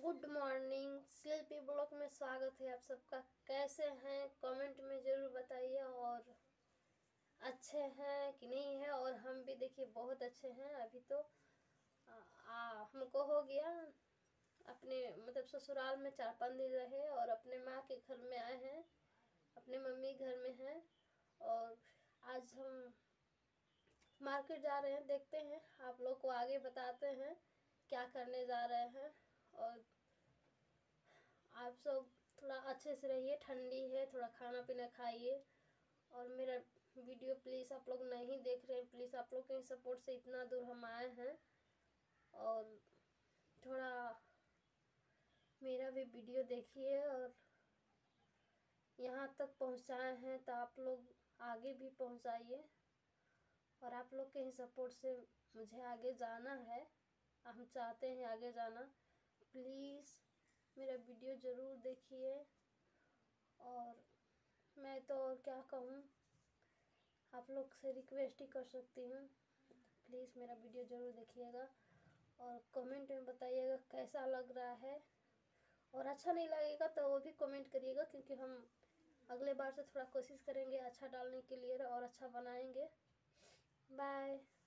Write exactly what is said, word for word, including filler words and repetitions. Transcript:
Good morning, शिल्पी blog में स्वागत है आप सबका। कैसे हैं कमेंट में ज़रूर बताइए, और अच्छे हैं कि नहीं है। और हम भी देखिए बहुत अच्छे हैं। अभी तो आ, आ, हमको हो गया अपने मतलब ससुराल में चार पाँच दिन रहे और अपने माँ के घर में आए हैं, अपने मम्मी घर में हैं। और आज हम मार्केट जा रहे हैं, देखते हैं, आप लोग को आगे बताते हैं क्या करने जा रहे हैं। और आप सब थोड़ा अच्छे से रहिए, ठंडी है, थोड़ा खाना पीना खाइए। और मेरा वीडियो प्लीज़ आप लोग नहीं देख रहे हैं, प्लीज़ आप लोग के सपोर्ट से इतना दूर हम आए हैं। और थोड़ा मेरा भी वीडियो देखिए, और यहाँ तक पहुँचाए हैं तो आप लोग आगे भी पहुँचाइए। और आप लोग के ही सपोर्ट से मुझे आगे जाना है, हम चाहते हैं आगे जाना। प्लीज़ मेरा वीडियो ज़रूर देखिए। और मैं तो और क्या कहूँ, आप लोग से रिक्वेस्ट ही कर सकती हूँ, प्लीज़ मेरा वीडियो ज़रूर देखिएगा और कमेंट में बताइएगा कैसा लग रहा है। और अच्छा नहीं लगेगा तो वो भी कमेंट करिएगा, क्योंकि हम अगले बार से थोड़ा कोशिश करेंगे अच्छा डालने के लिए और अच्छा बनाएंगे। बाय।